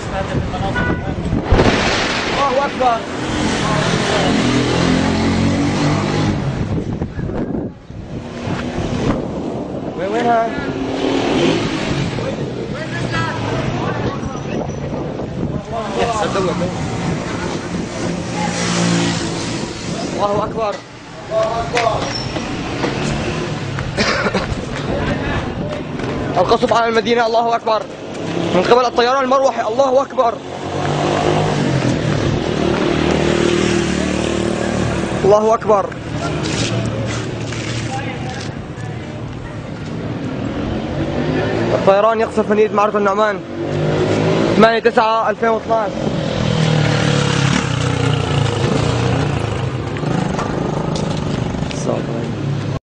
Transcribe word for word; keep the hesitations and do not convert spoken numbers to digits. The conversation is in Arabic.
تستهدف المناطق الآمنة. الله أكبر. وين وينها؟ الله أكبر. الله أكبر. القصف على المدينة. الله أكبر. من قبل الطيران المروحي. الله أكبر. الله أكبر. الطيران يقصف مدينة معرة النعمان ثمانية تسعة ألفين واثناشر. صعب.